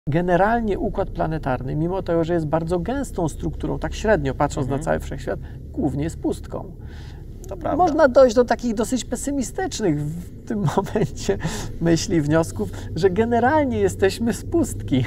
Generalnie układ planetarny, mimo tego, że jest bardzo gęstą strukturą, tak średnio patrząc na cały wszechświat, głównie jest pustką. To prawda. Można dojść do takich dosyć pesymistycznych w tym momencie myśli i wniosków, że generalnie jesteśmy z pustki.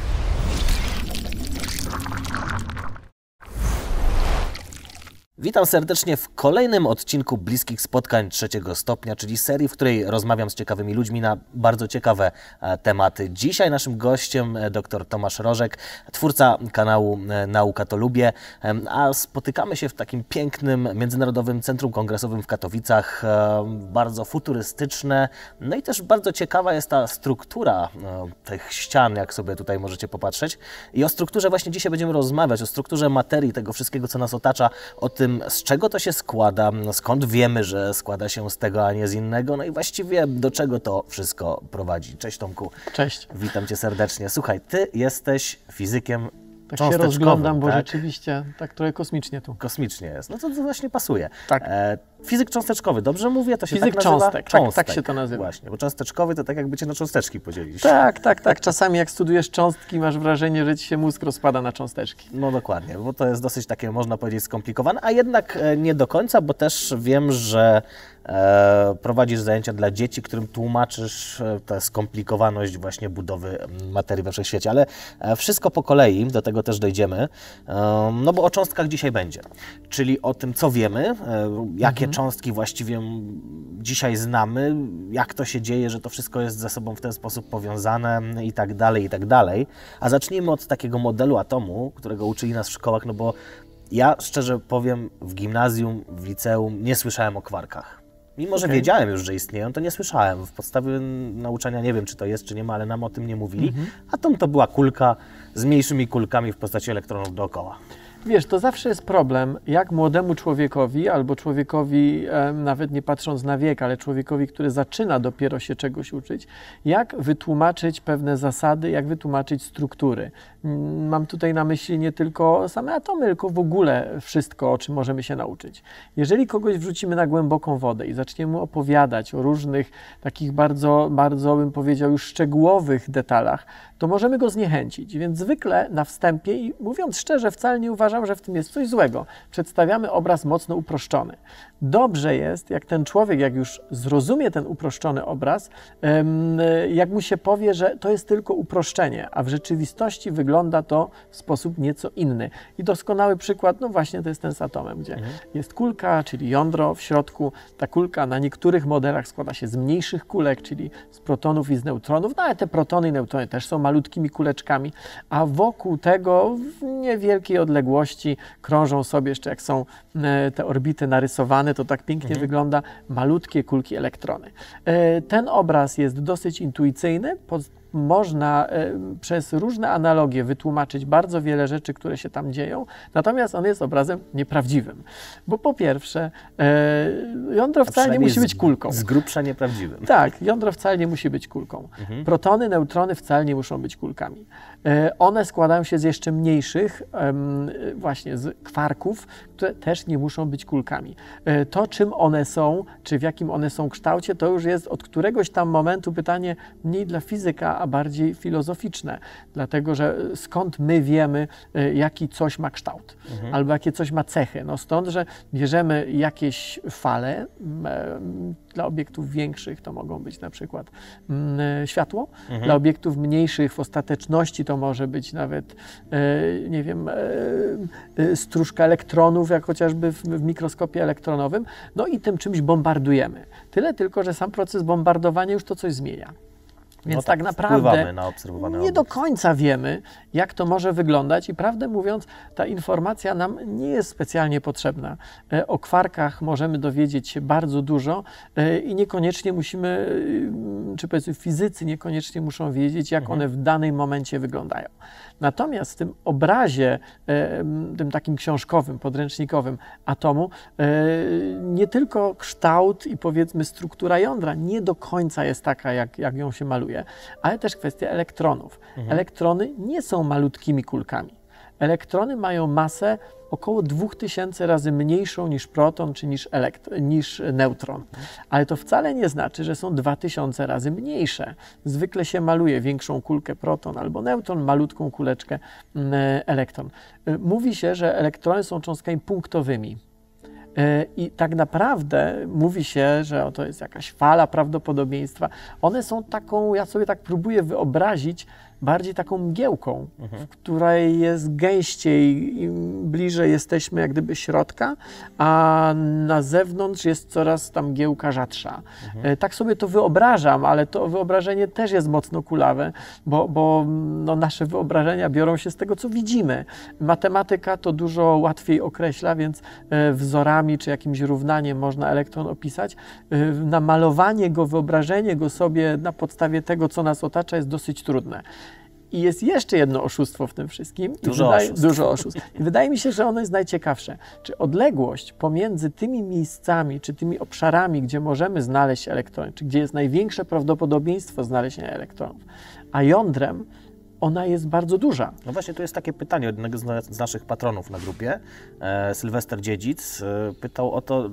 Witam serdecznie w kolejnym odcinku Bliskich Spotkań trzeciego stopnia, czyli serii, w której rozmawiam z ciekawymi ludźmi na bardzo ciekawe tematy. Dzisiaj naszym gościem dr Tomasz Rożek, twórca kanału Nauka to Lubię, a spotykamy się w takim pięknym Międzynarodowym Centrum Kongresowym w Katowicach, bardzo futurystyczne, no i też bardzo ciekawa jest ta struktura tych ścian, jak sobie tutaj możecie popatrzeć. I o strukturze właśnie dzisiaj będziemy rozmawiać, o strukturze materii, tego wszystkiego, co nas otacza, o tym, z czego to się składa, skąd wiemy, że składa się z tego, a nie z innego, no i właściwie do czego to wszystko prowadzi. Cześć Tomku. Cześć. Witam Cię serdecznie. Słuchaj, Ty jesteś fizykiem tak się rozglądam, bo rzeczywiście tak trochę kosmicznie tu. Kosmicznie jest. No to właśnie pasuje. Tak. Fizyk cząsteczkowy, dobrze mówię? To się Fizyk tak nazywa? cząstek. Tak się to nazywa. Właśnie, bo cząsteczkowy to tak jakby Cię na cząsteczki podzielić. Tak. Czasami jak studiujesz cząstki, masz wrażenie, że Ci się mózg rozpada na cząsteczki. No dokładnie, bo to jest dosyć takie, można powiedzieć, skomplikowane, a jednak nie do końca, bo też wiem, że prowadzisz zajęcia dla dzieci, którym tłumaczysz tę skomplikowaność właśnie budowy materii we wszechświecie, ale wszystko po kolei, do tego też dojdziemy, no bo o cząstkach dzisiaj będzie, czyli o tym, co wiemy, jakie cząstki właściwie dzisiaj znamy, jak to się dzieje, że to wszystko jest ze sobą w ten sposób powiązane i tak dalej, a zacznijmy od takiego modelu atomu, którego uczyli nas w szkołach, no bo ja szczerze powiem, w gimnazjum, w liceum nie słyszałem o kwarkach. Mimo, że wiedziałem już, że istnieją, to nie słyszałem. W podstawie nauczania nie wiem, czy to jest, czy nie ma, ale nam o tym nie mówili. Atom to była kulka z mniejszymi kulkami w postaci elektronów dookoła. Wiesz, to zawsze jest problem, jak młodemu człowiekowi, albo człowiekowi, nawet nie patrząc na wiek, ale człowiekowi, który zaczyna dopiero się czegoś uczyć, jak wytłumaczyć pewne zasady, jak wytłumaczyć struktury. Mam tutaj na myśli nie tylko same atomy, tylko w ogóle wszystko, o czym możemy się nauczyć. Jeżeli kogoś wrzucimy na głęboką wodę i zaczniemy mu opowiadać o różnych takich bardzo, bym powiedział, już szczegółowych detalach, to możemy go zniechęcić. Więc zwykle na wstępie, i mówiąc szczerze, wcale nie uważam, że w tym jest coś złego, przedstawiamy obraz mocno uproszczony. Dobrze jest, jak ten człowiek, jak już zrozumie ten uproszczony obraz, jak mu się powie, że to jest tylko uproszczenie, a w rzeczywistości wygląda to w sposób nieco inny. I doskonały przykład, no właśnie to jest ten z atomem, gdzie jest kulka, czyli jądro w środku. Ta kulka na niektórych modelach składa się z mniejszych kulek, czyli z protonów i z neutronów, no ale te protony i neutrony też są malutkimi kuleczkami, a wokół tego w niewielkiej odległości krążą sobie jeszcze, jak są te orbity narysowane, to tak pięknie wygląda, malutkie kulki elektrony. Ten obraz jest dosyć intuicyjny, można przez różne analogie wytłumaczyć bardzo wiele rzeczy, które się tam dzieją, natomiast on jest obrazem nieprawdziwym. Bo po pierwsze, jądro wcale nie musi być kulką. Z grubsza nieprawdziwym. Tak, jądro wcale nie musi być kulką. Protony, neutrony wcale nie muszą być kulkami. One składają się z jeszcze mniejszych, właśnie z kwarków, które też nie muszą być kulkami. To, czym one są, czy w jakim one są kształcie, to już jest od któregoś tam momentu pytanie mniej dla fizyka, a bardziej filozoficzne. Dlatego, że skąd my wiemy, jaki coś ma kształt, albo jakie coś ma cechy. No stąd, że bierzemy jakieś fale, dla obiektów większych to mogą być na przykład światło, dla obiektów mniejszych w ostateczności to może być nawet, nie wiem, stróżka elektronów, jak chociażby w mikroskopie elektronowym, no i tym czymś bombardujemy. Tyle tylko, że sam proces bombardowania już to coś zmienia. Więc no tak naprawdę na obserwowane nie do końca wiemy, jak to może wyglądać i prawdę mówiąc, ta informacja nam nie jest specjalnie potrzebna. O kwarkach możemy dowiedzieć się bardzo dużo i niekoniecznie musimy, czy powiedzmy fizycy niekoniecznie muszą wiedzieć, jak one w danym momencie wyglądają. Natomiast w tym obrazie, tym takim książkowym, podręcznikowym atomu, nie tylko kształt i powiedzmy struktura jądra nie do końca jest taka, jak ją się maluje, ale też kwestia elektronów. Elektrony nie są malutkimi kulkami. Elektrony mają masę około 2000 razy mniejszą niż proton czy niż neutron. Ale to wcale nie znaczy, że są 2000 razy mniejsze. Zwykle się maluje większą kulkę proton albo neutron, malutką kuleczkę elektron. Mówi się, że elektrony są cząstkami punktowymi. I tak naprawdę mówi się, że to jest jakaś fala prawdopodobieństwa. One są taką, ja sobie tak próbuję wyobrazić, bardziej taką mgiełką, w której jest gęściej, im bliżej jesteśmy jak gdyby środka, a na zewnątrz jest coraz ta mgiełka rzadsza. Tak sobie to wyobrażam, ale to wyobrażenie też jest mocno kulawe, bo no, nasze wyobrażenia biorą się z tego, co widzimy. Matematyka to dużo łatwiej określa, więc wzorami czy jakimś równaniem można elektron opisać. Namalowanie go, wyobrażenie go sobie na podstawie tego, co nas otacza, jest dosyć trudne. I jest jeszcze jedno oszustwo w tym wszystkim. Dużo oszustw. I wydaje mi się, że ono jest najciekawsze. Czy odległość pomiędzy tymi miejscami, czy tymi obszarami, gdzie możemy znaleźć elektrony, czy gdzie jest największe prawdopodobieństwo znalezienia elektronów, a jądrem, ona jest bardzo duża. No właśnie, tu jest takie pytanie od jednego z naszych patronów na grupie. Sylwester Dziedzic pytał o to,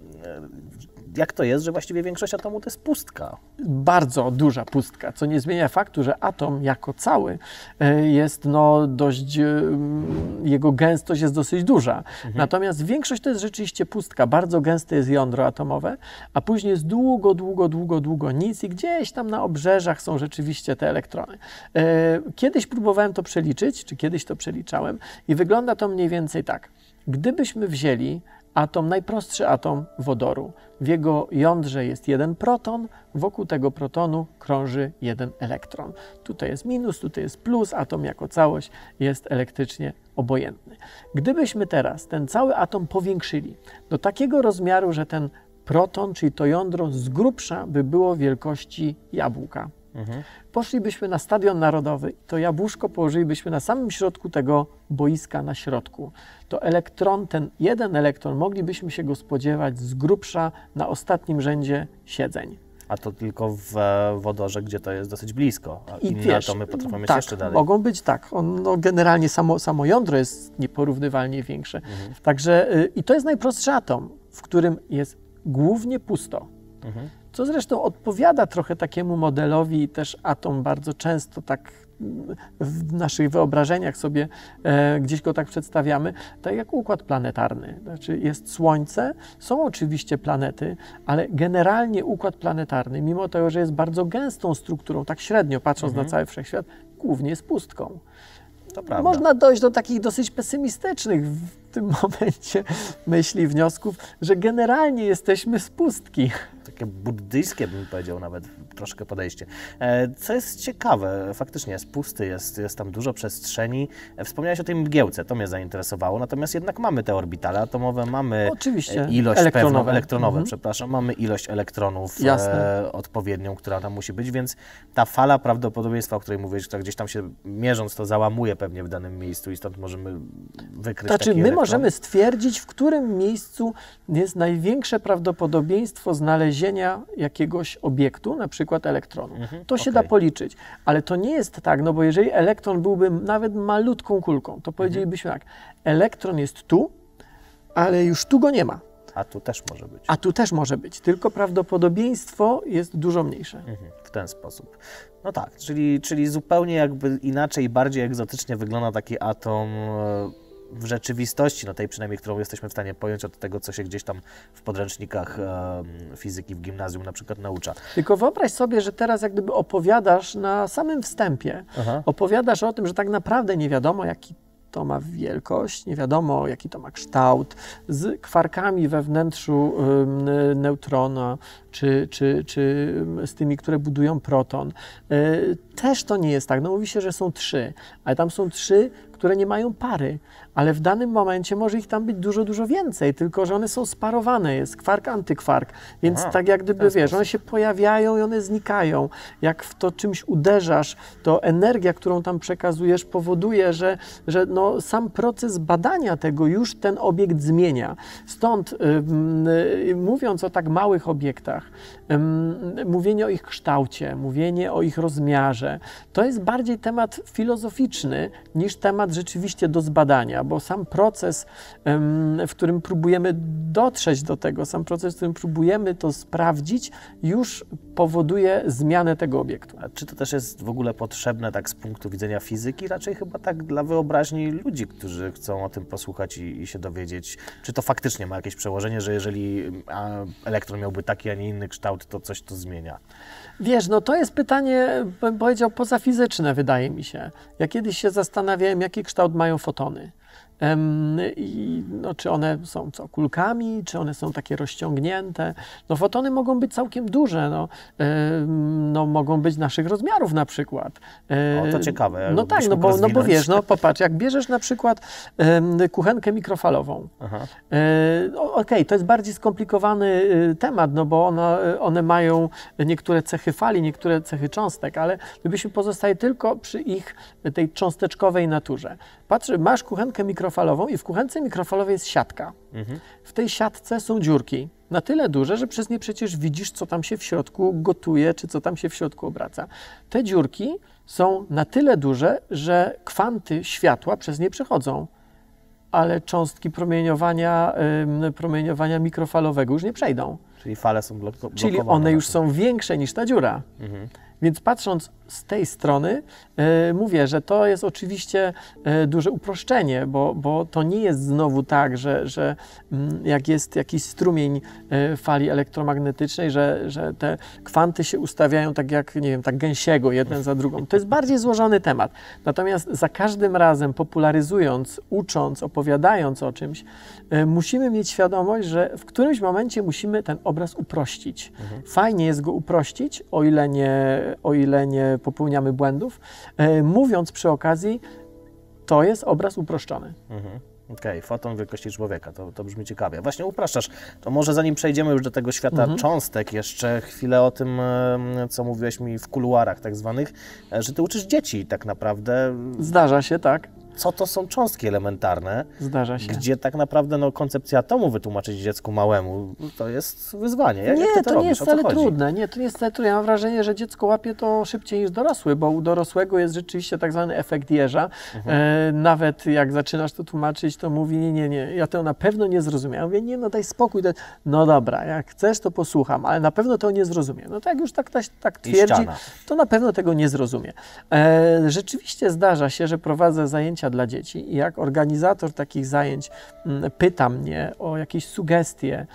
jak to jest, że właściwie większość atomu to jest pustka. Bardzo duża pustka, co nie zmienia faktu, że atom jako cały jest no dość, jego gęstość jest dosyć duża. Natomiast większość to jest rzeczywiście pustka, bardzo gęste jest jądro atomowe, a później jest długo nic i gdzieś tam na obrzeżach są rzeczywiście te elektrony. Kiedyś próbowałem to przeliczyć, czy kiedyś to przeliczałem i wygląda to mniej więcej tak. Gdybyśmy wzięli atom, najprostszy atom wodoru. W jego jądrze jest jeden proton, wokół tego protonu krąży jeden elektron. Tutaj jest minus, tutaj jest plus, atom jako całość jest elektrycznie obojętny. Gdybyśmy teraz ten cały atom powiększyli do takiego rozmiaru, że ten proton, czyli to jądro z grubsza by było wielkości jabłka. Poszlibyśmy na Stadion Narodowy i to jabłuszko położylibyśmy na samym środku tego boiska na środku. To elektron, ten jeden elektron, moglibyśmy się go spodziewać z grubsza na ostatnim rzędzie siedzeń. A to tylko w wodorze, gdzie to jest dosyć blisko. A I inne wiesz, atomy potrafią mieć tak, jeszcze dalej. mogą być tak. No, generalnie samo jądro jest nieporównywalnie większe. Także i to jest najprostszy atom, w którym jest głównie pusto. Co zresztą odpowiada trochę takiemu modelowi i też atom bardzo często tak w naszych wyobrażeniach sobie gdzieś go tak przedstawiamy, tak jak układ planetarny. Znaczy jest Słońce, są oczywiście planety, ale generalnie układ planetarny, mimo tego, że jest bardzo gęstą strukturą, tak średnio patrząc na cały wszechświat, głównie jest pustką. To prawda. Można dojść do takich dosyć pesymistycznych w tym momencie myśli, wniosków, że generalnie jesteśmy z pustki. Takie buddyjskie, bym powiedział, nawet troszkę podejście. Co jest ciekawe, faktycznie jest pusty, jest tam dużo przestrzeni. Wspomniałeś o tej mgiełce, to mnie zainteresowało, natomiast jednak mamy te orbitale atomowe, mamy oczywiście ilość elektronowe, przepraszam, mamy ilość elektronów odpowiednią, która tam musi być, więc ta fala prawdopodobieństwa, o której mówisz, która gdzieś tam się mierząc, to załamuje pewnie w danym miejscu i stąd możemy wykryć taki elektron. My możemy stwierdzić, w którym miejscu jest największe prawdopodobieństwo znalezienia jakiegoś obiektu, na przykład elektronu. To się da policzyć, ale to nie jest tak, no bo jeżeli elektron byłby nawet malutką kulką, to powiedzielibyśmy tak, elektron jest tu, ale już tu go nie ma. A tu też może być. A tu też może być, tylko prawdopodobieństwo jest dużo mniejsze. W ten sposób. No tak, czyli zupełnie jakby inaczej, bardziej egzotycznie wygląda taki atom w rzeczywistości, no tej przynajmniej, którą jesteśmy w stanie pojąć od tego, co się gdzieś tam w podręcznikach fizyki w gimnazjum na przykład naucza. Tylko wyobraź sobie, że teraz jak gdyby opowiadasz na samym wstępie, opowiadasz o tym, że tak naprawdę nie wiadomo, jaki to ma wielkość, nie wiadomo, jaki to ma kształt, z kwarkami we wnętrzu neutrona, czy z tymi, które budują proton. Też to nie jest tak. No mówi się, że są 3, ale tam są 3, które nie mają pary, ale w danym momencie może ich tam być dużo więcej, tylko że one są sparowane, jest kwark, antykwark, więc tak jak gdyby, wiesz, one się pojawiają i one znikają. Jak w to czymś uderzasz, to energia, którą tam przekazujesz, powoduje, że no, sam proces badania tego już ten obiekt zmienia. Stąd mówiąc o tak małych obiektach, mówienie o ich kształcie, mówienie o ich rozmiarze, to jest bardziej temat filozoficzny niż temat rzeczywiście do zbadania, bo sam proces, w którym próbujemy dotrzeć do tego, sam proces, w którym próbujemy to sprawdzić, już powoduje zmianę tego obiektu. A czy to też jest w ogóle potrzebne tak z punktu widzenia fizyki? Raczej chyba tak dla wyobraźni ludzi, którzy chcą o tym posłuchać i się dowiedzieć. Czy to faktycznie ma jakieś przełożenie, że jeżeli elektron miałby taki, a nie inny kształt, to coś to zmienia? Wiesz, no to jest pytanie, bym powiedział, pozafizyczne, wydaje mi się. Ja kiedyś się zastanawiałem, jaki kształt mają fotony. Czy one są kulkami, czy one są takie rozciągnięte. No fotony mogą być całkiem duże, mogą być naszych rozmiarów na przykład. O, to ciekawe. No tak, bo wiesz, popatrz, jak bierzesz na przykład kuchenkę mikrofalową. Okej, to jest bardziej skomplikowany temat, no bo one mają niektóre cechy fali, niektóre cechy cząstek, ale gdybyśmy pozostali tylko przy ich tej cząsteczkowej naturze. Patrz, masz kuchenkę mikrofalową i w kuchence mikrofalowej jest siatka. W tej siatce są dziurki na tyle duże, że przez nie przecież widzisz, co tam się w środku gotuje, czy co tam się w środku obraca. Te dziurki są na tyle duże, że kwanty światła przez nie przechodzą, ale cząstki promieniowania mikrofalowego już nie przejdą. Czyli fale są blokowane. Czyli one już są większe niż ta dziura. Więc patrząc z tej strony, mówię, że to jest oczywiście duże uproszczenie, bo to nie jest znowu tak, że jak jest jakiś strumień fali elektromagnetycznej, że te kwanty się ustawiają tak jak, nie wiem, tak gęsiego, jeden za drugą. To jest bardziej złożony temat. Natomiast za każdym razem popularyzując, ucząc, opowiadając o czymś, musimy mieć świadomość, że w którymś momencie musimy ten obraz uprościć. Fajnie jest go uprościć, o ile nie popełniamy błędów, mówiąc przy okazji, to jest obraz uproszczony. Okej, foton wielkości człowieka, to brzmi ciekawie. Właśnie upraszczasz, to może zanim przejdziemy już do tego świata cząstek, jeszcze chwilę o tym, co mówiłeś mi w kuluarach tak zwanych, że ty uczysz dzieci tak naprawdę. Zdarza się, tak. Co to są cząstki elementarne? Zdarza się. Gdzie tak naprawdę koncepcja atomu wytłumaczyć dziecku małemu, to jest wyzwanie. Jak nie, ty to nie jest wcale trudne. Nie, to nie jest wcale trudne. Ja mam wrażenie, że dziecko łapie to szybciej niż dorosły, bo u dorosłego jest rzeczywiście tak zwany efekt jeża. Nawet jak zaczynasz to tłumaczyć, to mówi, nie, ja to na pewno nie zrozumiem. Ja mówię, nie, no daj spokój. No dobra, jak chcesz, to posłucham, ale na pewno to nie zrozumie. No to jak już tak twierdzi, to na pewno tego nie zrozumie. Rzeczywiście zdarza się, że prowadzę zajęcia dla dzieci i jak organizator takich zajęć pyta mnie o jakieś sugestie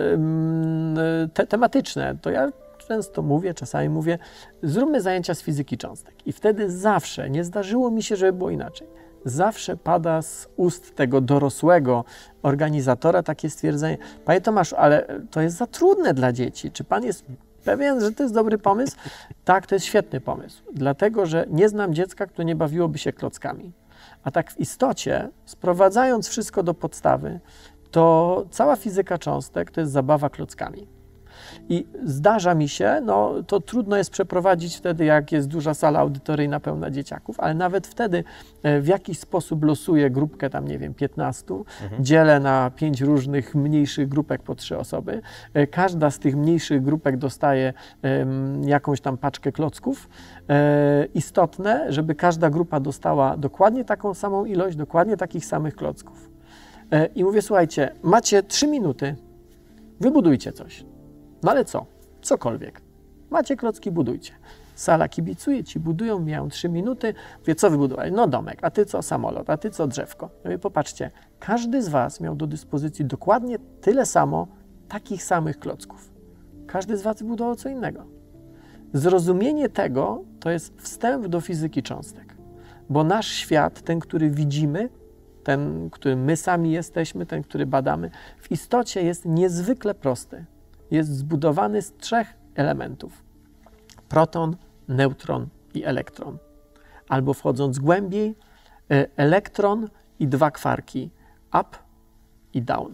tematyczne, to ja często mówię, czasami mówię, zróbmy zajęcia z fizyki cząstek. I wtedy zawsze, nie zdarzyło mi się, żeby było inaczej, zawsze pada z ust tego dorosłego organizatora takie stwierdzenie: Panie Tomaszu, ale to jest za trudne dla dzieci. Czy pan jest pewien, że to jest dobry pomysł? Tak, to jest świetny pomysł, dlatego że nie znam dziecka, które nie bawiłoby się klockami. A tak w istocie, sprowadzając wszystko do podstawy, to cała fizyka cząstek to jest zabawa klockami. I zdarza mi się, to trudno jest przeprowadzić wtedy, jak jest duża sala audytoryjna pełna dzieciaków, ale nawet wtedy w jakiś sposób losuję grupkę tam, nie wiem, 15, dzielę na 5 różnych mniejszych grupek po 3 osoby. Każda z tych mniejszych grupek dostaje jakąś tam paczkę klocków. Istotne, żeby każda grupa dostała dokładnie taką samą ilość, dokładnie takich samych klocków. I mówię, słuchajcie, macie 3 minuty, wybudujcie coś. No ale co? Cokolwiek. Macie klocki, budujcie. Sala kibicuje, ci budują, mijają 3 minuty. Mówię, co wybudowali? No domek, a ty co? Samolot, a ty co? Drzewko. Ja mówię, popatrzcie, każdy z was miał do dyspozycji dokładnie tyle samo takich samych klocków. Każdy z was budował co innego. Zrozumienie tego to jest wstęp do fizyki cząstek. Bo nasz świat, ten, który widzimy, ten, który my sami jesteśmy, ten, który badamy, w istocie jest niezwykle prosty. Jest zbudowany z 3 elementów: proton, neutron i elektron. Albo wchodząc głębiej, elektron i 2 kwarki, up i down.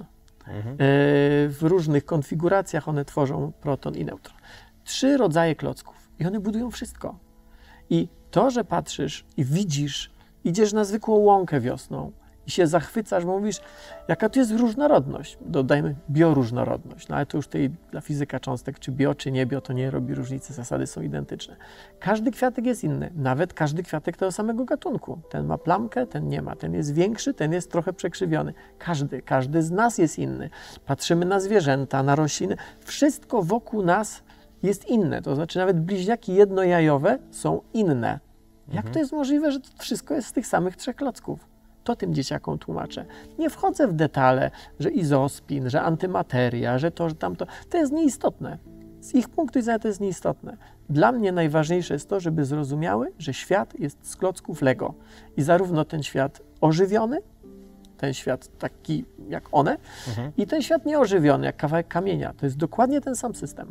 W różnych konfiguracjach one tworzą proton i neutron. 3 rodzaje klocków i one budują wszystko. I to, że patrzysz i widzisz, idziesz na zwykłą łąkę wiosną i się zachwycasz, bo mówisz, jaka to jest różnorodność. Dodajmy bioróżnorodność, no ale to już tej dla fizyka cząstek, czy bio, czy nie bio, to nie robi różnicy, zasady są identyczne. Każdy kwiatek jest inny, nawet każdy kwiatek tego samego gatunku. Ten ma plamkę, ten nie ma, ten jest większy, ten jest trochę przekrzywiony. Każdy z nas jest inny. Patrzymy na zwierzęta, na rośliny, wszystko wokół nas jest inne, to znaczy nawet bliźniaki jednojajowe są inne. Jak to jest możliwe, że to wszystko jest z tych samych 3 klocków? To tym dzieciakom tłumaczę. Nie wchodzę w detale, że izospin, że antymateria, że to, że tamto. To jest nieistotne. Z ich punktu widzenia to jest nieistotne. Dla mnie najważniejsze jest to, żeby zrozumiały, że świat jest z klocków Lego. I zarówno ten świat ożywiony, ten świat taki jak one, i ten świat nieożywiony, jak kawałek kamienia. To jest dokładnie ten sam system.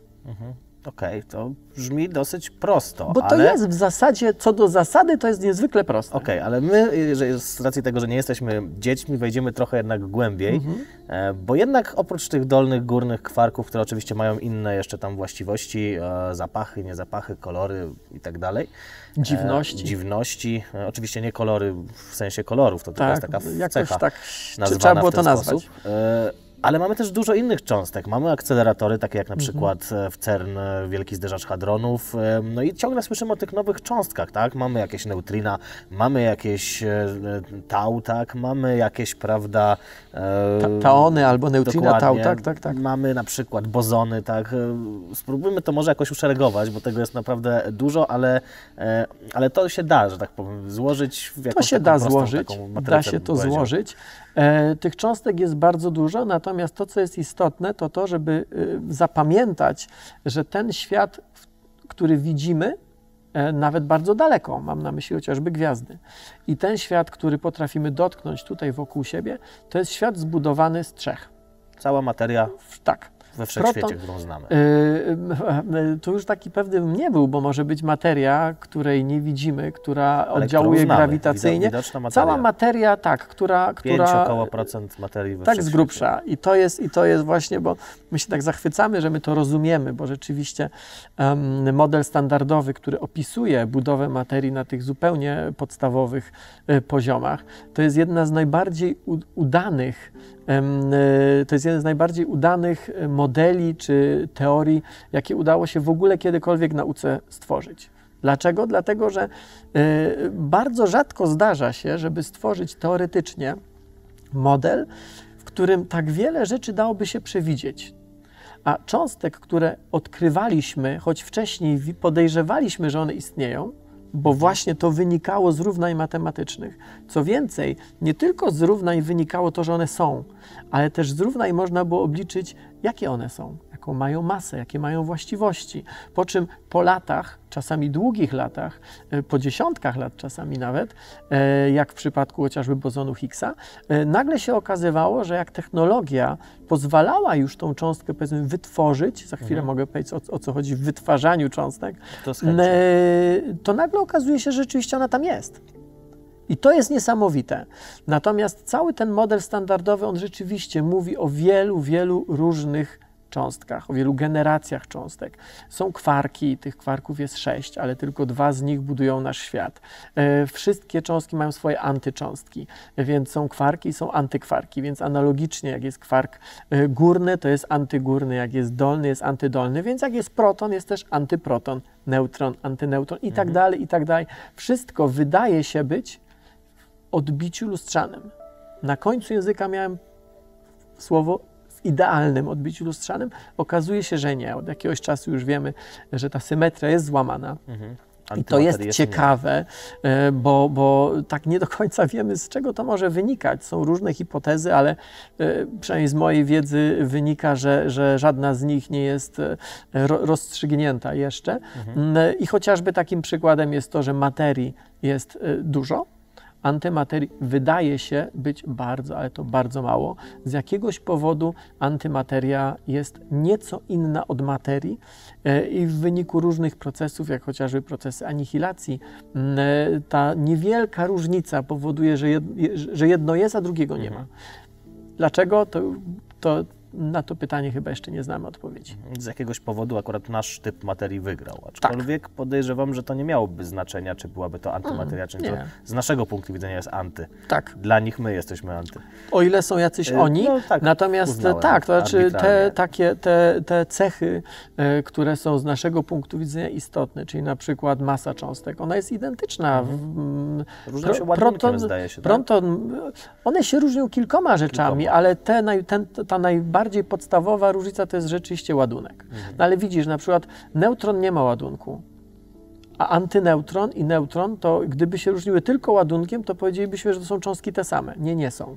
Okej, to brzmi dosyć prosto. Bo to jest w zasadzie, co do zasady, to jest niezwykle proste. Okej, ale my, że z racji tego, że nie jesteśmy dziećmi, wejdziemy trochę jednak głębiej, bo jednak oprócz tych dolnych, górnych kwarków, które oczywiście mają inne jeszcze tam właściwości, zapachy, niezapachy, kolory i tak dalej. Dziwności. Oczywiście nie kolory w sensie kolorów, to tylko jest taka cecha tak nazwana trzeba było w ten to nazwać. sposób. Ale mamy też dużo innych cząstek. Mamy akceleratory, takie jak na przykład w CERN Wielki Zderzacz Hadronów. No i ciągle słyszymy o tych nowych cząstkach, tak? Mamy jakieś neutrina, mamy jakieś tau, tak? Mamy jakieś, prawda... Taony albo neutrina, tau, tak. Mamy na przykład bozony, tak? Spróbujmy to może jakoś uszeregować, bo tego jest naprawdę dużo, ale to się da, że tak powiem, złożyć w jakąś taką prostą taką matrycę. Da się to złożyć. Tych cząstek jest bardzo dużo, natomiast to, co jest istotne, to to, żeby zapamiętać, że ten świat, który widzimy, nawet bardzo daleko, mam na myśli chociażby gwiazdy, i ten świat, który potrafimy dotknąć tutaj wokół siebie, to jest świat zbudowany z 3. Cała materia we wszechświecie, którą znamy. To już taki pewny nie był, bo może być materia, której nie widzimy, która oddziałuje grawitacyjnie. Cała materia, która 5% około procent materii we tak z grubsza. I to jest właśnie, bo my się tak zachwycamy, że my to rozumiemy, bo rzeczywiście model standardowy, który opisuje budowę materii na tych zupełnie podstawowych poziomach, to jest jedna z najbardziej udanych modeli czy teorii, jakie udało się w ogóle kiedykolwiek nauce stworzyć. Dlaczego? Dlatego, że bardzo rzadko zdarza się, żeby stworzyć teoretycznie model, w którym tak wiele rzeczy dałoby się przewidzieć. A cząstek, które odkrywaliśmy, choć wcześniej podejrzewaliśmy, że one istnieją, bo właśnie to wynikało z równań matematycznych. Co więcej, nie tylko z równań wynikało to, że one są, ale też z równań można było obliczyć, jakie one są, jaką mają masę, jakie mają właściwości. Po czym po latach, czasami długich latach, po dziesiątkach lat czasami nawet, jak w przypadku chociażby bozonu Higgsa, nagle się okazywało, że jak technologia pozwalała już tą cząstkę, powiedzmy, wytworzyć, za chwilę mogę powiedzieć, o co chodzi w wytwarzaniu cząstek, to nagle okazuje się, że rzeczywiście ona tam jest. I to jest niesamowite. Natomiast cały ten model standardowy, on rzeczywiście mówi o wielu, wielu różnych cząstkach, o wielu generacjach cząstek. Są kwarki, tych kwarków jest 6, ale tylko 2 z nich budują nasz świat. Wszystkie cząstki mają swoje antycząstki, więc są kwarki i są antykwarki, więc analogicznie jak jest kwark górny, to jest antygórny, jak jest dolny, jest antydolny, więc jak jest proton, jest też antyproton, neutron, antyneutron i tak dalej, i tak dalej. Wszystko wydaje się być w odbiciu lustrzanym. Na końcu języka miałem słowo w idealnym odbiciu lustrzanym. Okazuje się, że nie. Od jakiegoś czasu już wiemy, że ta symetria jest złamana. I to jest ciekawe, bo tak nie do końca wiemy, z czego to może wynikać. Są różne hipotezy, ale przynajmniej z mojej wiedzy wynika, że żadna z nich nie jest rozstrzygnięta jeszcze. I chociażby takim przykładem jest to, że materii jest dużo, antymaterii wydaje się być bardzo, ale to bardzo mało. Z jakiegoś powodu antymateria jest nieco inna od materii i w wyniku różnych procesów, jak chociażby procesy anihilacji, ta niewielka różnica powoduje, że jedno jest, a drugiego nie ma. Dlaczego? To na to pytanie chyba jeszcze nie znamy odpowiedzi. Z jakiegoś powodu akurat nasz typ materii wygrał, aczkolwiek podejrzewam, że to nie miałoby znaczenia, czy byłaby to antymateria, czy nie. To z naszego punktu widzenia jest anty. Tak. Dla nich my jesteśmy anty. O ile są jacyś oni, natomiast tak, to znaczy te cechy, które są z naszego punktu widzenia istotne, czyli na przykład masa cząstek, ona jest identyczna. Różnią się ładunkiem, zdaje się. Proton, one się różnią kilkoma rzeczami, ale ta najbardziej podstawowa różnica to jest rzeczywiście ładunek. No ale widzisz, na przykład neutron nie ma ładunku, a antyneutron i neutron, to gdyby się różniły tylko ładunkiem, to powiedzielibyśmy, że to są cząstki te same. Nie są.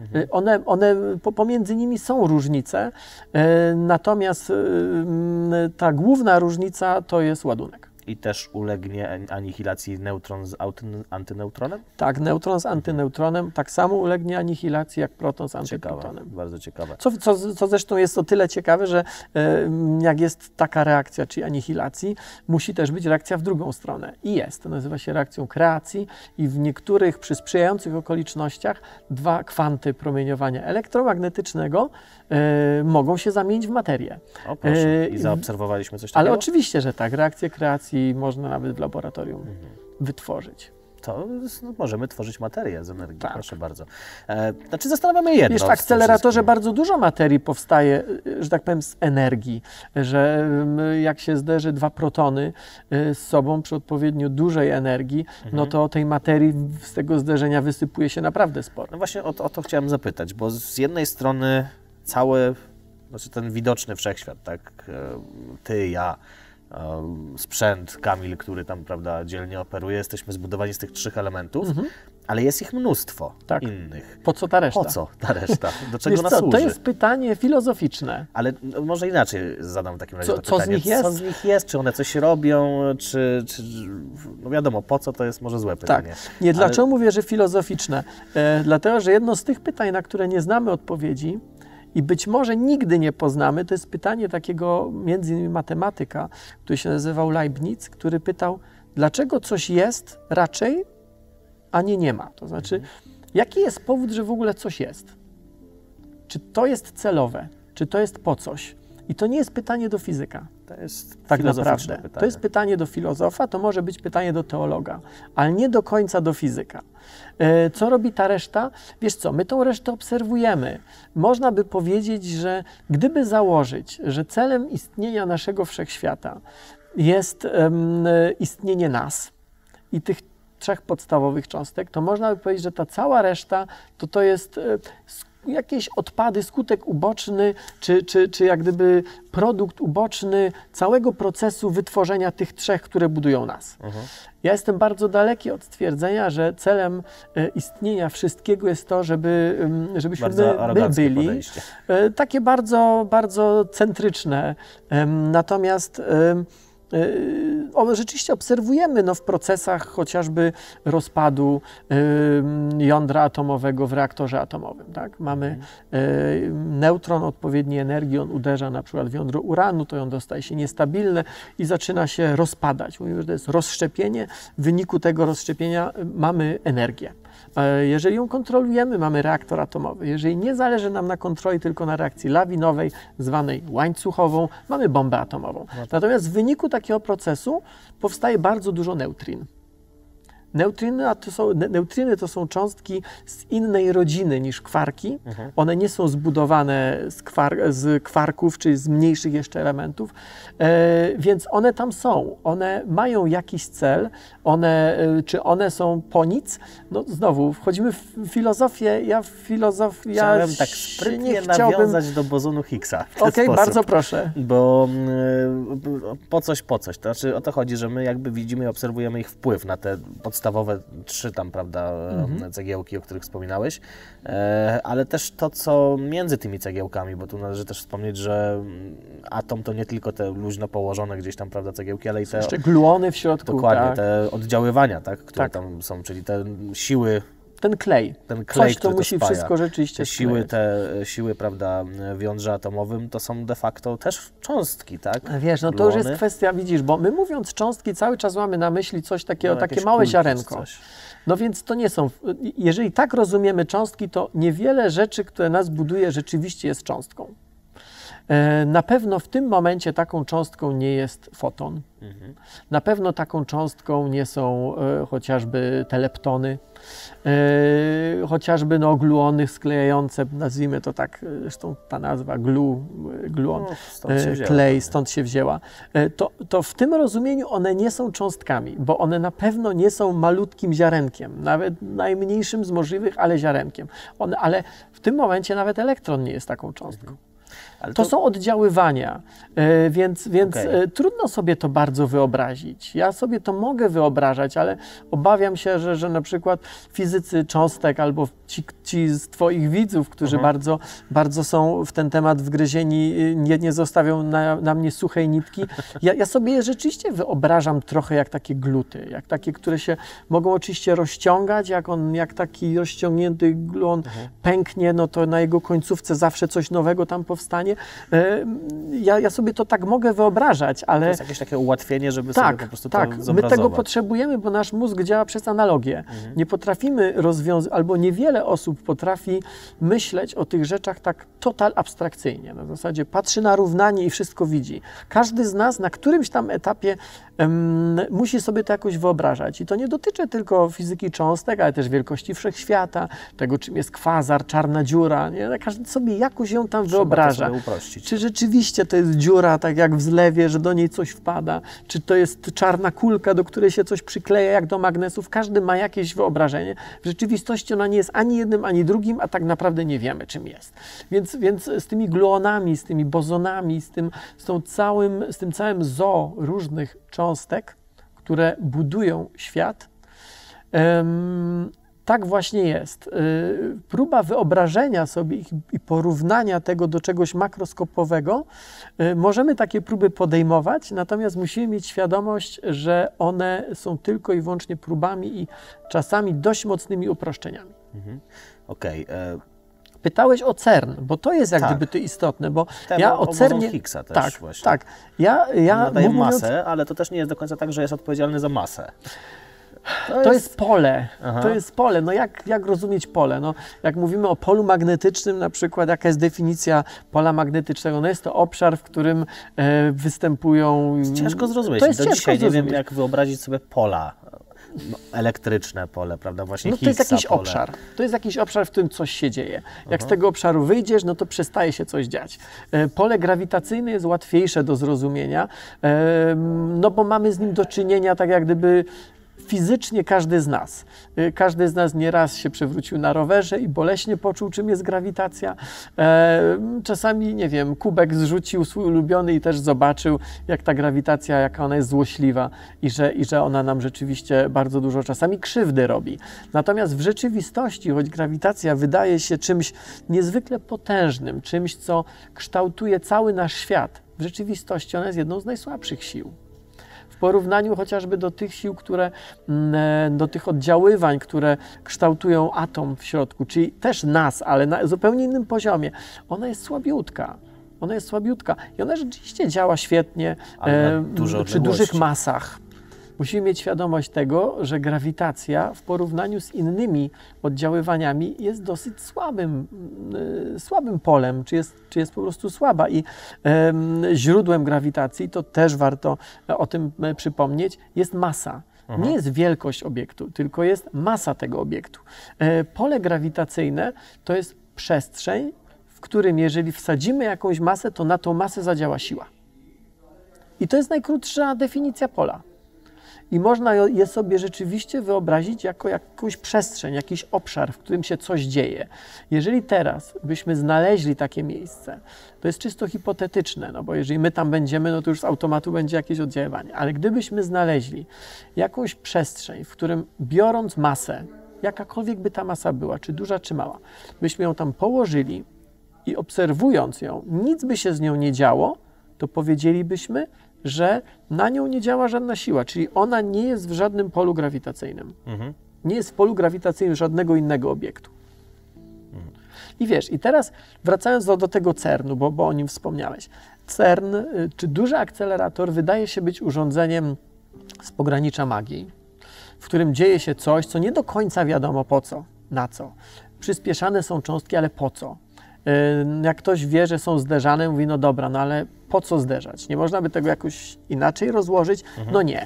Pomiędzy nimi są różnice, natomiast ta główna różnica to jest ładunek. I też ulegnie anihilacji neutron z antyneutronem? Tak, neutron z antyneutronem tak samo ulegnie anihilacji jak proton z antyprotonem. Bardzo ciekawe. Co zresztą jest o tyle ciekawe, że jak jest taka reakcja, czyli anihilacji, musi też być reakcja w drugą stronę. I jest. To nazywa się reakcją kreacji i w niektórych przy sprzyjających okolicznościach dwa kwanty promieniowania elektromagnetycznego mogą się zamienić w materię. O proszę, i zaobserwowaliśmy coś takiego? Ale oczywiście, że tak. Reakcję kreacji można nawet w laboratorium wytworzyć. To możemy tworzyć materię z energii, proszę bardzo. Znaczy zastanawiamy jedno. Wiesz, w akceleratorze bardzo dużo materii powstaje, że tak powiem, z energii, że jak się zderzy dwa protony z sobą przy odpowiednio dużej energii, no to tej materii z tego zderzenia wysypuje się naprawdę sporo. No właśnie o to chciałem zapytać, bo z jednej strony znaczy ten widoczny wszechświat, tak, ty, ja, sprzęt, Kamil, który tam, prawda, dzielnie operuje, jesteśmy zbudowani z tych trzech elementów, ale jest ich mnóstwo innych. Po co ta reszta? Po co ta reszta? Do czego nas służy? To jest pytanie filozoficzne. Ale może inaczej zadam w takim razie to pytanie. Co z nich jest? Co z nich jest? Czy one coś robią? Czy no wiadomo, po co to jest może złe pytanie. Tak. Nie, dlaczego mówię, że filozoficzne? Dlatego, że jedno z tych pytań, na które nie znamy odpowiedzi, i być może nigdy nie poznamy, to jest pytanie takiego między innymi matematyka, który się nazywał Leibniz, który pytał, dlaczego coś jest raczej, a nie ma. To znaczy, jaki jest powód, że w ogóle coś jest? Czy to jest celowe? Czy to jest po coś? I to nie jest pytanie do fizyka. To jest tak filozoficzne naprawdę. pytanie. To jest pytanie do filozofa, to może być pytanie do teologa, ale nie do końca do fizyka. Co robi ta reszta? Wiesz co, my tą resztę obserwujemy. Można by powiedzieć, że gdyby założyć, że celem istnienia naszego wszechświata jest istnienie nas i tych trzech podstawowych cząstek, to można by powiedzieć, że ta cała reszta to jest jakieś odpady, skutek uboczny, czy jak gdyby produkt uboczny całego procesu wytworzenia tych trzech, które budują nas. Ja jestem bardzo daleki od stwierdzenia, że celem istnienia wszystkiego jest to, żebyśmy my byli podejście. Takie bardzo, bardzo centryczne. Natomiast rzeczywiście obserwujemy w procesach chociażby rozpadu jądra atomowego w reaktorze atomowym. Tak? Mamy neutron odpowiedniej energii, on uderza na przykład w jądro uranu, to jądro staje się niestabilne i zaczyna się rozpadać. Mówimy, że to jest rozszczepienie. W wyniku tego rozszczepienia mamy energię. Jeżeli ją kontrolujemy, mamy reaktor atomowy. Jeżeli nie zależy nam na kontroli, tylko na reakcji lawinowej, zwanej łańcuchową, mamy bombę atomową. Natomiast w wyniku takiego procesu powstaje bardzo dużo neutrin. Neutryny to są cząstki z innej rodziny niż kwarki. One nie są zbudowane z kwarków, czy z mniejszych jeszcze elementów, więc one tam są. One mają jakiś cel, czy one są po nic. No znowu, wchodzimy w filozofię. Chciałem tak sprytnie nawiązać do bozonu Higgsa. Okej, bardzo proszę. Bo po coś. To znaczy o to chodzi, że my jakby widzimy i obserwujemy ich wpływ na te podstawowe trzy tam, prawda, cegiełki, o których wspominałeś, ale też to, co między tymi cegiełkami, bo tu należy też wspomnieć, że atom to nie tylko te luźno położone gdzieś tam, prawda, cegiełki, ale i te... Jeszcze gluony w środku. Dokładnie, te oddziaływania, tak, które tam są, czyli te siły... Ten klej, coś, to musi spaja. Wszystko rzeczywiście siły, prawda, w jądrze atomowym to są de facto też cząstki, tak? Wiesz, no to już jest kwestia, widzisz, bo my mówiąc cząstki cały czas mamy na myśli coś takiego, takie małe ziarenko. No więc to nie są, jeżeli tak rozumiemy cząstki, to niewiele rzeczy, które nas buduje, rzeczywiście jest cząstką. Na pewno w tym momencie taką cząstką nie jest foton. Na pewno taką cząstką nie są chociażby teleptony, chociażby gluony sklejające, nazwijmy to tak, zresztą ta nazwa gluon, klej, stąd się wzięła. To w tym rozumieniu one nie są cząstkami, bo one na pewno nie są malutkim ziarenkiem, nawet najmniejszym z możliwych, ale ziarenkiem. Ale w tym momencie nawet elektron nie jest taką cząstką. To są oddziaływania, więc trudno sobie to bardzo wyobrazić. Ja sobie to mogę wyobrażać, ale obawiam się, że na przykład fizycy cząstek albo ci z Twoich widzów, którzy bardzo są w ten temat wgryzieni, nie zostawią na mnie suchej nitki. Ja sobie je rzeczywiście wyobrażam trochę jak takie gluty, jak takie, które się mogą oczywiście rozciągać, jak taki rozciągnięty gluon pęknie, no to na jego końcówce zawsze coś nowego tam powstanie. Ja sobie to tak mogę wyobrażać, ale... To jest jakieś takie ułatwienie, żeby sobie po prostu to zobrazować. My tego potrzebujemy, bo nasz mózg działa przez analogię. Nie potrafimy rozwiązać, albo niewiele osób potrafi myśleć o tych rzeczach tak total abstrakcyjnie. Na zasadzie patrzy na równanie i wszystko widzi. Każdy z nas na którymś tam etapie musi sobie to jakoś wyobrażać. I to nie dotyczy tylko fizyki cząstek, ale też wielkości wszechświata, tego czym jest kwazar, czarna dziura. Nie? Każdy sobie jakoś ją tam wyobraża. Czy rzeczywiście to jest dziura, tak jak w zlewie, że do niej coś wpada, czy to jest czarna kulka, do której się coś przykleja, jak do magnesów. Każdy ma jakieś wyobrażenie. W rzeczywistości ona nie jest ani jednym, ani drugim, a tak naprawdę nie wiemy, czym jest. Więc z tymi gluonami, z tymi bozonami, z tym całym zoo różnych cząstek, które budują świat, tak właśnie jest. Próba wyobrażenia sobie i porównania tego do czegoś makroskopowego, możemy takie próby podejmować, natomiast musimy mieć świadomość, że one są tylko i wyłącznie próbami i czasami dość mocnymi uproszczeniami. Pytałeś o CERN, bo to jest jak gdyby to istotne, bo ja o CERNie... Higgsa też właśnie. Tak. Ja nadaje masę, ale to też nie jest do końca tak, że jest odpowiedzialny za masę. To jest pole. To jest pole. No jak rozumieć pole? No, jak mówimy o polu magnetycznym, na przykład jaka jest definicja pola magnetycznego? No jest to obszar, w którym występują... Ciężko zrozumieć. Do dzisiaj nie wiem, jak wyobrazić sobie pola. Elektryczne pole, prawda? Właśnie to jest jakiś obszar. To jest jakiś obszar, w którym coś się dzieje. Jak z tego obszaru wyjdziesz, no to przestaje się coś dziać. Pole grawitacyjne jest łatwiejsze do zrozumienia, no bo mamy z nim do czynienia tak jak gdyby fizycznie każdy z nas. Każdy z nas nieraz się przewrócił na rowerze i boleśnie poczuł, czym jest grawitacja. Czasami, nie wiem, kubek zrzucił swój ulubiony i też zobaczył, jak ta grawitacja, jaka ona jest złośliwa i że ona nam rzeczywiście bardzo dużo czasami krzywdy robi. Natomiast w rzeczywistości, choć grawitacja wydaje się czymś niezwykle potężnym, czymś, co kształtuje cały nasz świat, w rzeczywistości ona jest jedną z najsłabszych sił. W porównaniu chociażby do tych sił, do tych oddziaływań, które kształtują atom w środku, czyli też nas, ale na zupełnie innym poziomie, ona jest słabiutka. Ona jest słabiutka i ona rzeczywiście działa świetnie przy dużych masach. Musimy mieć świadomość tego, że grawitacja w porównaniu z innymi oddziaływaniami jest dosyć słabym polem, czy jest po prostu słaba i źródłem grawitacji, to też warto o tym przypomnieć, jest masa. Nie jest wielkość obiektu, tylko jest masa tego obiektu. Pole grawitacyjne to jest przestrzeń, w którym jeżeli wsadzimy jakąś masę, to na tą masę zadziała siła. I to jest najkrótsza definicja pola. I można je sobie rzeczywiście wyobrazić jako jakąś przestrzeń, jakiś obszar, w którym się coś dzieje. Jeżeli teraz byśmy znaleźli takie miejsce, to jest czysto hipotetyczne, no bo jeżeli my tam będziemy, no to już z automatu będzie jakieś oddziaływanie. Ale gdybyśmy znaleźli jakąś przestrzeń, w którym biorąc masę, jakakolwiek by ta masa była, czy duża, czy mała, byśmy ją tam położyli i obserwując ją, nic by się z nią nie działo, to powiedzielibyśmy, że na nią nie działa żadna siła, czyli ona nie jest w żadnym polu grawitacyjnym. Nie jest w polu grawitacyjnym żadnego innego obiektu. I wiesz, i teraz wracając do tego CERN-u, bo o nim wspomniałeś. CERN, czy duży akcelerator, wydaje się być urządzeniem z pogranicza magii, w którym dzieje się coś, co nie do końca wiadomo po co, na co. Przyspieszane są cząstki, ale po co? Jak ktoś wie, że są zderzane, mówi, no dobra, no ale po co zderzać? Nie można by tego jakoś inaczej rozłożyć? No nie.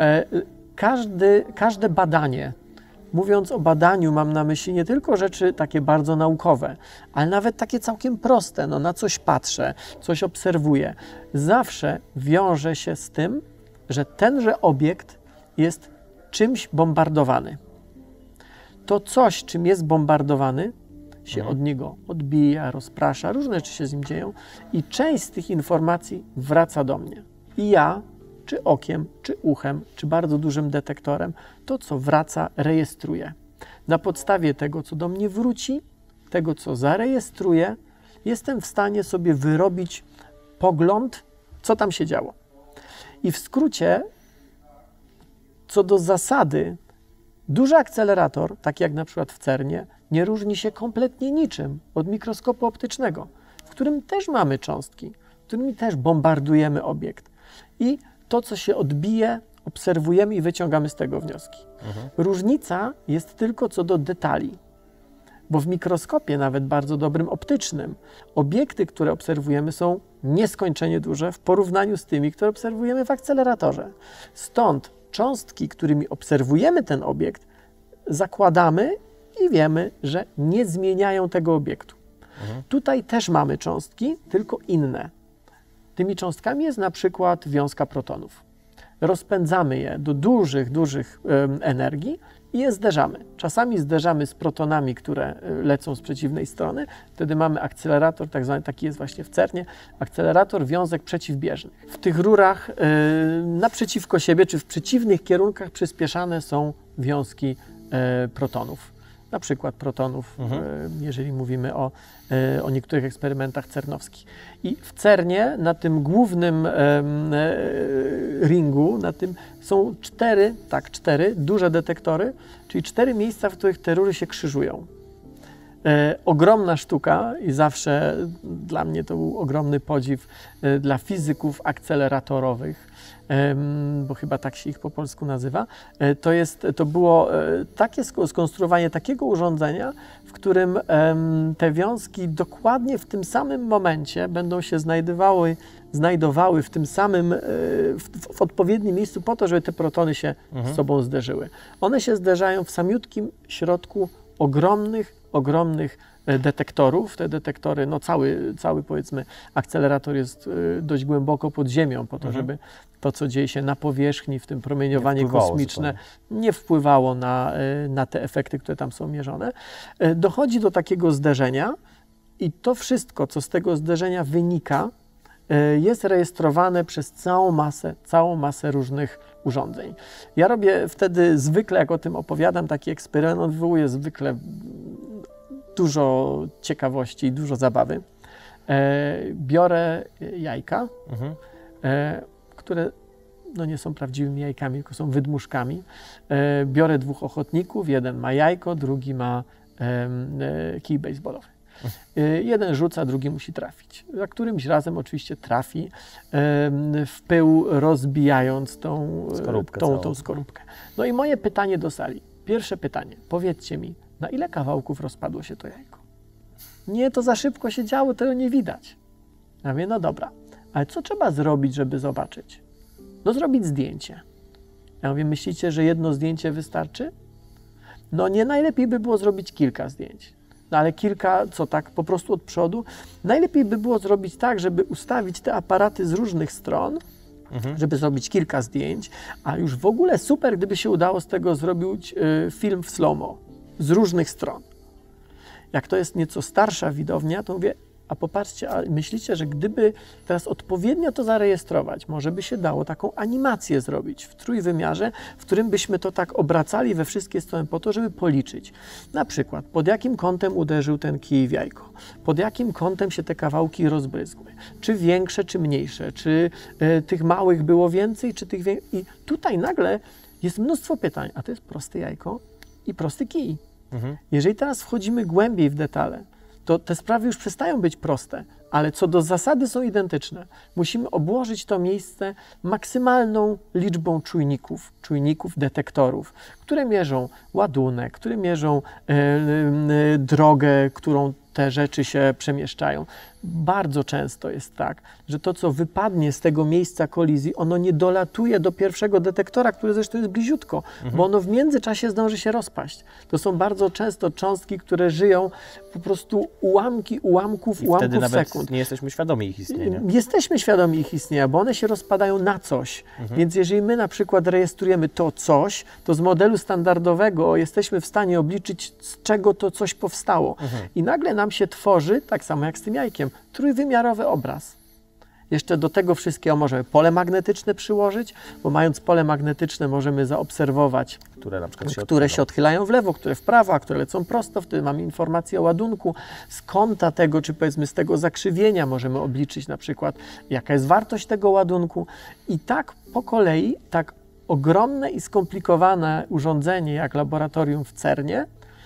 Każde badanie, mówiąc o badaniu, mam na myśli nie tylko rzeczy takie bardzo naukowe, ale nawet takie całkiem proste, no na coś patrzę, coś obserwuję. Zawsze wiąże się z tym, że tenże obiekt jest czymś bombardowany. To coś, czym jest bombardowany, się od niego odbija, rozprasza, różne rzeczy się z nim dzieją i część z tych informacji wraca do mnie. I ja, czy okiem, czy uchem, czy bardzo dużym detektorem, to co wraca, rejestruję. Na podstawie tego, co do mnie wróci, tego, co zarejestruję, jestem w stanie sobie wyrobić pogląd, co tam się działo. I w skrócie, co do zasady, duży akcelerator, taki jak na przykład w CERN-ie, nie różni się kompletnie niczym od mikroskopu optycznego, w którym też mamy cząstki, którymi też bombardujemy obiekt. I to, co się odbije, obserwujemy i wyciągamy z tego wnioski. Różnica jest tylko co do detali, bo w mikroskopie, nawet bardzo dobrym optycznym, obiekty, które obserwujemy, są nieskończenie duże w porównaniu z tymi, które obserwujemy w akceleratorze. Stąd cząstki, którymi obserwujemy ten obiekt, zakładamy i wiemy, że nie zmieniają tego obiektu. Tutaj też mamy cząstki, tylko inne. Tymi cząstkami jest na przykład wiązka protonów. Rozpędzamy je do dużych energii i je zderzamy. Czasami zderzamy z protonami, które lecą z przeciwnej strony. Wtedy mamy akcelerator, tak zwany, taki jest właśnie w CERN-ie, akcelerator wiązek przeciwbieżnych. W tych rurach naprzeciwko siebie, czy w przeciwnych kierunkach przyspieszane są wiązki protonów. Na przykład protonów, jeżeli mówimy o niektórych eksperymentach cernowskich. I w CERN-ie, na tym głównym ringu, na tym są cztery duże detektory, czyli 4 miejsca, w których te rury się krzyżują. Ogromna sztuka i zawsze dla mnie to był ogromny podziw dla fizyków akceleratorowych, bo chyba tak się ich po polsku nazywa. To było takie skonstruowanie takiego urządzenia, w którym te wiązki dokładnie w tym samym momencie będą się znajdowały w tym samym, w odpowiednim miejscu po to, żeby te protony się z sobą zderzyły. One się zderzają w samiutkim środku ogromnych detektorów. Te detektory, no cały powiedzmy akcelerator jest dość głęboko pod ziemią po to, żeby to, co dzieje się na powierzchni, w tym promieniowanie kosmiczne, nie wpływało na te efekty, które tam są mierzone. Dochodzi do takiego zderzenia i to wszystko, co z tego zderzenia wynika, jest rejestrowane przez całą masę różnych urządzeń. Ja robię wtedy zwykle, jak o tym opowiadam, taki eksperyment, on wywołuje zwykle dużo ciekawości i dużo zabawy. Biorę jajka, które no nie są prawdziwymi jajkami, tylko są wydmuszkami. Biorę 2 ochotników, jeden ma jajko, drugi ma kij baseballowy. Jeden rzuca, drugi musi trafić. Za którymś razem oczywiście trafi w pył, rozbijając tą skorupkę. No i moje pytanie do sali. Pierwsze pytanie. Powiedzcie mi, na ile kawałków rozpadło się to jajko? Nie, to za szybko się działo, tego nie widać. Ja mówię, no dobra, ale co trzeba zrobić, żeby zobaczyć? No zrobić zdjęcie. Ja mówię, myślicie, że jedno zdjęcie wystarczy? No nie, najlepiej by było zrobić kilka zdjęć. No ale kilka, co tak po prostu od przodu? Najlepiej by było zrobić tak, żeby ustawić te aparaty z różnych stron, żeby zrobić kilka zdjęć, a już w ogóle super, gdyby się udało z tego zrobić film w slow-mo, z różnych stron. Jak to jest nieco starsza widownia, to mówię, a popatrzcie, a myślicie, że gdyby teraz odpowiednio to zarejestrować, może by się dało taką animację zrobić w trójwymiarze, w którym byśmy to tak obracali we wszystkie strony po to, żeby policzyć. Na przykład, pod jakim kątem uderzył ten kij w jajko, pod jakim kątem się te kawałki rozbryzgły, czy większe, czy mniejsze, czy tych małych było więcej, czy tych większych. I tutaj nagle jest mnóstwo pytań, a to jest proste jajko i prosty kij. Jeżeli teraz wchodzimy głębiej w detale, to te sprawy już przestają być proste, ale co do zasady są identyczne. Musimy obłożyć to miejsce maksymalną liczbą czujników, detektorów, które mierzą ładunek, które mierzą drogę, którą te rzeczy się przemieszczają. Bardzo często jest tak, że to, co wypadnie z tego miejsca kolizji, ono nie dolatuje do pierwszego detektora, który zresztą jest bliziutko, bo ono w międzyczasie zdąży się rozpaść. To są bardzo często cząstki, które żyją po prostu ułamków wtedy nawet sekund. nie jesteśmy świadomi ich istnienia. Jesteśmy świadomi ich istnienia, bo one się rozpadają na coś. Więc jeżeli my na przykład rejestrujemy to coś, to z modelu standardowego jesteśmy w stanie obliczyć, z czego to coś powstało. I nagle nam się tworzy, tak samo jak z tym jajkiem, trójwymiarowy obraz. Jeszcze do tego wszystkiego możemy pole magnetyczne przyłożyć, bo mając pole magnetyczne możemy zaobserwować, Które na przykład które się odchylają w lewo, które w prawo, a które lecą prosto. Wtedy mamy informację o ładunku. Z kąta tego, czy powiedzmy z tego zakrzywienia możemy obliczyć na przykład, jaka jest wartość tego ładunku. I tak po kolei, tak ogromne i skomplikowane urządzenie jak laboratorium w CERN-ie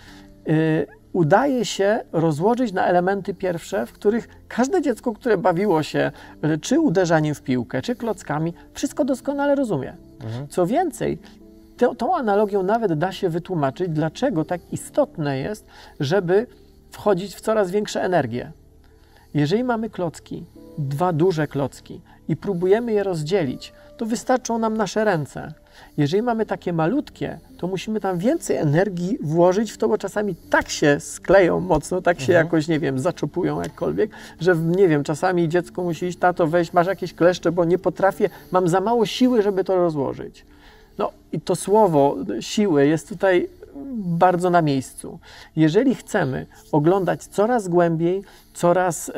udaje się rozłożyć na elementy pierwsze, w których każde dziecko, które bawiło się czy uderzaniem w piłkę, czy klockami, wszystko doskonale rozumie. Co więcej, tą analogią nawet da się wytłumaczyć, dlaczego tak istotne jest, żeby wchodzić w coraz większe energie. Jeżeli mamy klocki, dwa duże klocki i próbujemy je rozdzielić, to wystarczą nam nasze ręce. Jeżeli mamy takie malutkie, to musimy tam więcej energii włożyć w to, bo czasami tak się skleją mocno, tak się jakoś, nie wiem, zaczopują jakkolwiek, że, nie wiem, czasami dziecko musi iść, tato, weź, masz jakieś kleszcze, bo nie potrafię, mam za mało siły, żeby to rozłożyć. No i to słowo siły jest tutaj bardzo na miejscu. Jeżeli chcemy oglądać coraz głębiej, coraz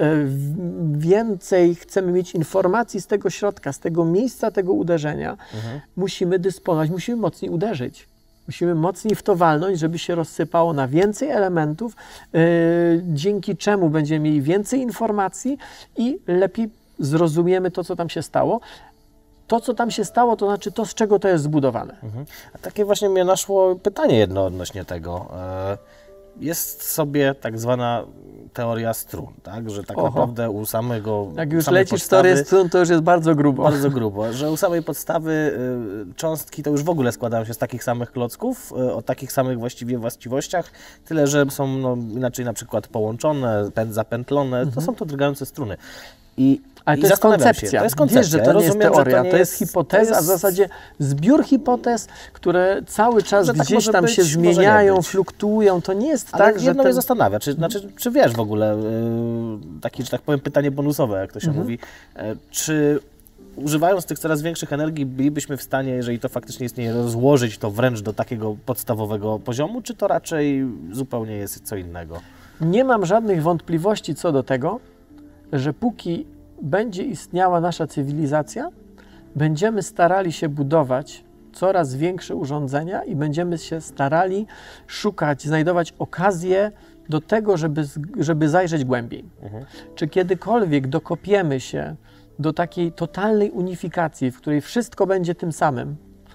więcej chcemy mieć informacji z tego środka, z tego miejsca tego uderzenia, musimy dysponować, musimy mocniej uderzyć. Musimy mocniej w to walnąć, żeby się rozsypało na więcej elementów, dzięki czemu będziemy mieli więcej informacji i lepiej zrozumiemy to, co tam się stało. To, co tam się stało, to znaczy to, z czego to jest zbudowane. A takie właśnie mnie naszło pytanie jedno odnośnie tego. Jest sobie tak zwana teoria strun, tak? Że tak naprawdę u samego Jak już lecisz w teorię strun, to już jest bardzo grubo. Bardzo grubo, że u samej podstawy cząstki to już w ogóle składają się z takich samych klocków, o takich samych właściwie właściwościach, tyle, że są inaczej na przykład połączone, zapętlone, to są to drgające struny. Ale to jest koncepcja. To jest koncepcja. Wiesz, że to nie jest teoria, to jest hipoteza, w zasadzie zbiór hipotez, które cały czas gdzieś tam się zmieniają, fluktuują. To nie jest tak, że... jedno mnie zastanawia, czy wiesz w ogóle, takie, że tak powiem, pytanie bonusowe, jak to się mówi, czy używając tych coraz większych energii bylibyśmy w stanie, jeżeli to faktycznie istnieje, rozłożyć to wręcz do takiego podstawowego poziomu, czy to raczej zupełnie jest co innego? Nie mam żadnych wątpliwości co do tego, że póki będzie istniała nasza cywilizacja, będziemy starali się budować coraz większe urządzenia i będziemy się starali szukać, znajdować okazję do tego, żeby zajrzeć głębiej. Czy kiedykolwiek dokopiemy się do takiej totalnej unifikacji, w której wszystko będzie tym samym?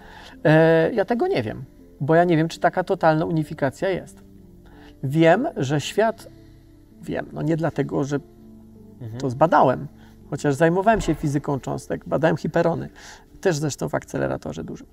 Ja tego nie wiem, bo ja nie wiem, czy taka totalna unifikacja jest. Wiem, że świat, no nie dlatego, że to zbadałem, chociaż zajmowałem się fizyką cząstek, badałem hiperony, też zresztą w akceleratorze dużym.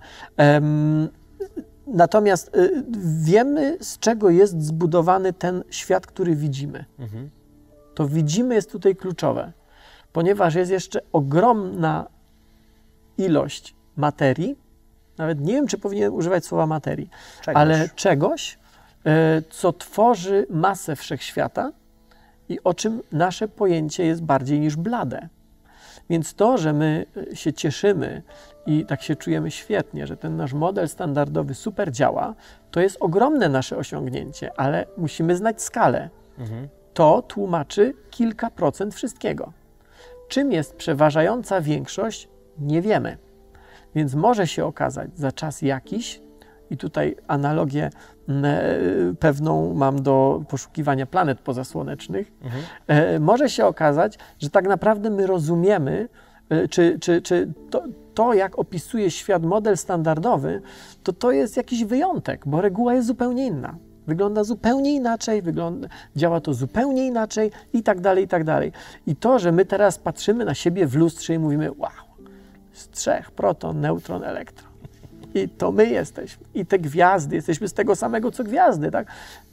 Natomiast wiemy, z czego jest zbudowany ten świat, który widzimy. To widzimy jest tutaj kluczowe, ponieważ jest jeszcze ogromna ilość materii, nawet nie wiem, czy powinienem używać słowa materii, ale czegoś, co tworzy masę wszechświata, i o czym nasze pojęcie jest bardziej niż blade. Więc to, że my się cieszymy i tak się czujemy świetnie, że ten nasz model standardowy super działa, to jest ogromne nasze osiągnięcie, ale musimy znać skalę. To tłumaczy kilka procent wszystkiego. Czym jest przeważająca większość, nie wiemy. Więc może się okazać za czas jakiś, i tutaj analogię pewną mam do poszukiwania planet pozasłonecznych, może się okazać, że tak naprawdę my rozumiemy, czy to, jak opisuje świat model standardowy, to jest jakiś wyjątek, bo reguła jest zupełnie inna. Wygląda zupełnie inaczej, działa to zupełnie inaczej i tak dalej, i tak dalej. I to, że my teraz patrzymy na siebie w lustrze i mówimy, wow, z 3 proton, neutron, elektron. I to my jesteśmy. I te gwiazdy, jesteśmy z tego samego, co gwiazdy, tak?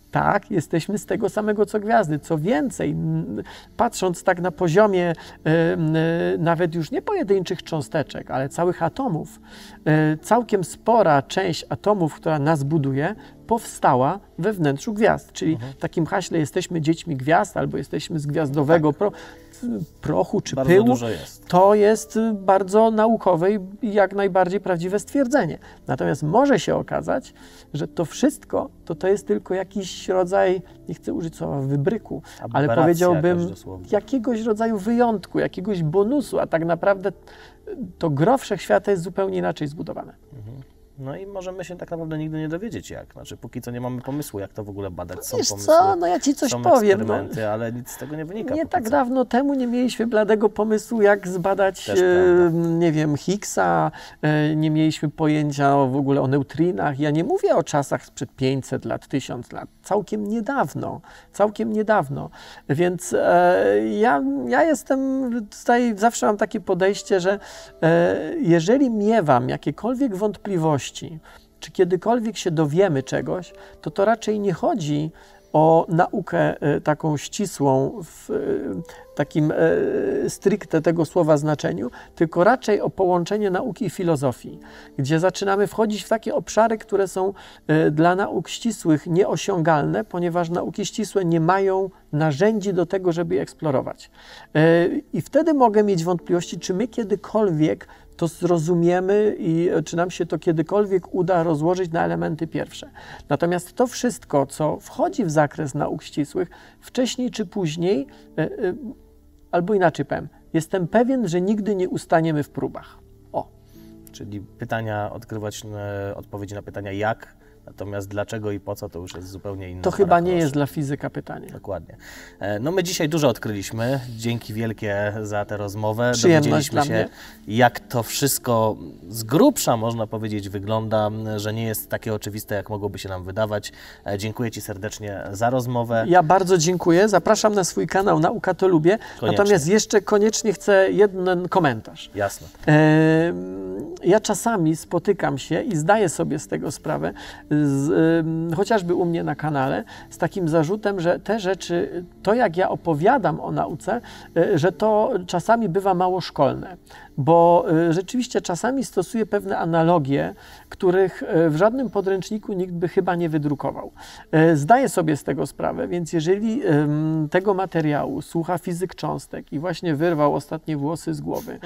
Tak, jesteśmy z tego samego co gwiazdy. Co więcej, patrząc tak na poziomie nawet już nie pojedynczych cząsteczek, ale całych atomów, całkiem spora część atomów, która nas buduje, powstała we wnętrzu gwiazd. Czyli w takim haśle jesteśmy dziećmi gwiazd albo jesteśmy z gwiazdowego prochu czy Bardzo pyłu. dużo jest. To jest bardzo naukowe i jak najbardziej prawdziwe stwierdzenie. Natomiast może się okazać, że to wszystko to jest tylko jakiś rodzaj, nie chcę użyć słowa wybryku, ale Aberracja powiedziałbym jakaś dosłownie. jakiegoś rodzaju wyjątku, jakiegoś bonusu, a tak naprawdę to gros wszechświata jest zupełnie inaczej zbudowane. No i możemy się tak naprawdę nigdy nie dowiedzieć jak. Znaczy, póki co nie mamy pomysłu, jak to w ogóle badać. Są Wiesz pomysły, co, no ja ci coś są powiem. eksperymenty, ale nic z tego nie wynika. Nie póki tak co. dawno temu nie mieliśmy bladego pomysłu, jak zbadać, Też prawda. nie wiem, Higgsa, nie mieliśmy pojęcia w ogóle o neutrinach. Ja nie mówię o czasach sprzed 500 lat, 1000 lat. Całkiem niedawno. Więc ja jestem tutaj, zawsze mam takie podejście, że jeżeli miewam jakiekolwiek wątpliwości, czy kiedykolwiek się dowiemy czegoś, to raczej nie chodzi o naukę taką ścisłą w takim stricte tego słowa znaczeniu, tylko raczej o połączenie nauki i filozofii, gdzie zaczynamy wchodzić w takie obszary, które są dla nauk ścisłych nieosiągalne, ponieważ nauki ścisłe nie mają narzędzi do tego, żeby je eksplorować. I wtedy mogę mieć wątpliwości, czy my kiedykolwiek to zrozumiemy i czy nam się to kiedykolwiek uda rozłożyć na elementy pierwsze. Natomiast to wszystko, co wchodzi w zakres nauk ścisłych, wcześniej czy później, albo inaczej powiem, jestem pewien, że nigdy nie ustaniemy w próbach. O. Czyli odpowiedzi na pytania jak, natomiast dlaczego i po co to już jest zupełnie inne. To chyba nie jest dla fizyka pytanie. Dokładnie. No my dzisiaj dużo odkryliśmy. Dzięki wielkie za tę rozmowę. Przyjemność Dowiedzieliśmy dla się, jak to wszystko z grubsza, można powiedzieć, wygląda, że nie jest takie oczywiste, jak mogłoby się nam wydawać. Dziękuję Ci serdecznie za rozmowę. Ja bardzo dziękuję. Zapraszam na swój kanał Nauka to Lubię. Koniecznie. Natomiast jeszcze koniecznie chcę jeden komentarz. Jasne. Ja czasami spotykam się i zdaję sobie z tego sprawę, chociażby u mnie na kanale, z takim zarzutem, że te rzeczy, to jak ja opowiadam o nauce, że to czasami bywa mało szkolne. Bo rzeczywiście czasami stosuję pewne analogie, których w żadnym podręczniku nikt by chyba nie wydrukował. Zdaję sobie z tego sprawę, więc jeżeli tego materiału słucha fizyk cząstek i właśnie wyrwał ostatnie włosy z głowy,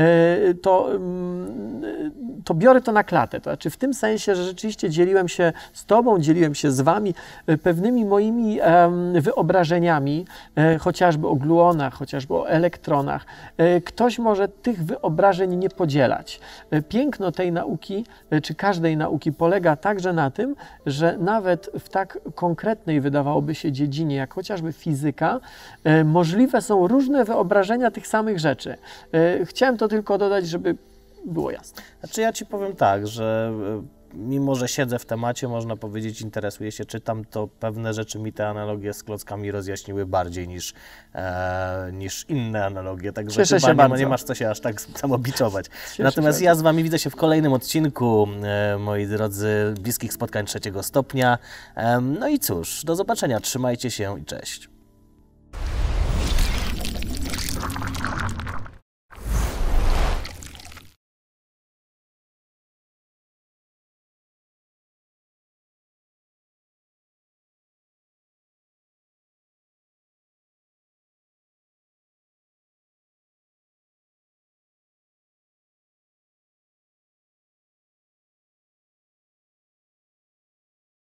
to biorę to na klatę. To znaczy w tym sensie, że rzeczywiście dzieliłem się z Tobą, dzieliłem się z Wami pewnymi moimi wyobrażeniami, chociażby o gluonach, chociażby o elektronach. Ktoś może tych wyobrażeń nie podzielać. Piękno tej nauki, czy każdej nauki polega także na tym, że nawet w tak konkretnej, wydawałoby się, dziedzinie, jak chociażby fizyka, możliwe są różne wyobrażenia tych samych rzeczy. Chciałem to tylko dodać, żeby było jasne. Znaczy ja Ci powiem tak, że mimo że siedzę w temacie, można powiedzieć, interesuję się, czytam, to pewne rzeczy mi te analogie z klockami rozjaśniły bardziej niż inne analogie, także Cieszę się chyba bardzo. nie masz co się aż tak samobiczować. Cieszę Natomiast się ja z Wami widzę się w kolejnym odcinku, moi drodzy, Bliskich Spotkań 3. stopnia. No i cóż, do zobaczenia, trzymajcie się i cześć.